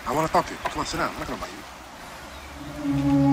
I want to talk to you. Come on, sit down. I'm not going to bite you.